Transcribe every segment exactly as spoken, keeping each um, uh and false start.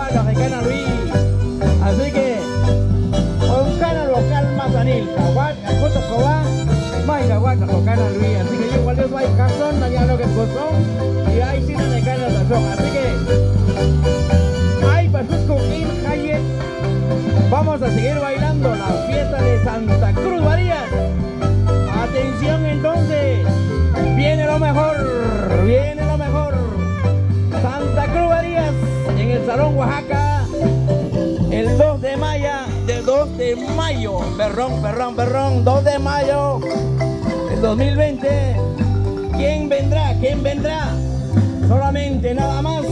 guanos de Cana Luis. Así que, con Cana local Mazanil, Caguat, Cacoto Cobá, Maiga Guaca con Cana Luis. Así que yo igual yo soy Cazón, allá lo que es Cozón, y ahí sí no de Cana Tazón. Así que, ay, Pasuzco Kim Hayek, vamos a seguir bailando la fiesta de Santa Cruz Varías. Atención entonces, viene lo mejor, viene lo mejor. Santa Cruz Varías en el Salón Oaxaca, el dos de mayo, del dos de mayo, perdón, perdón, perdón, dos de mayo del dos mil veinte. ¿Quién vendrá? ¿Quién vendrá? Solamente nada más,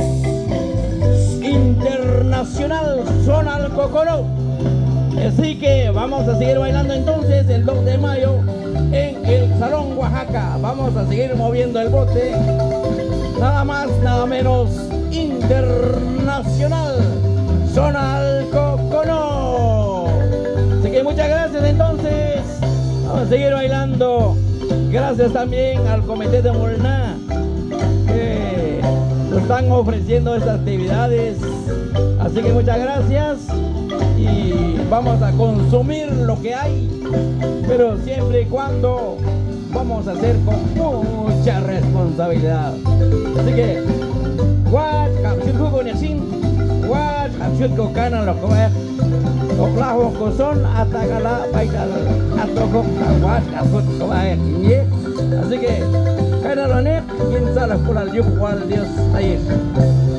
Internacional Zonal Coconó. Así que vamos a seguir bailando entonces el dos de mayo en el Salón Oaxaca. Vamos a seguir moviendo el bote. Nada más, nada menos, Internacional Zonal Coconó. Así que muchas gracias entonces. Vamos a seguir bailando. Gracias también al Comité de Molná que nos están ofreciendo estas actividades. Así que muchas gracias. Y vamos a consumir lo que hay, pero siempre y cuando vamos a hacer con mucha responsabilidad. Así que, what caption hugo nesin, what caption ko kanan lo ko eh, oklaho ko son atagala baikal atoko what caption ko eh, así que kanan lo nek, quien sabe por el yugo al Dios ahí.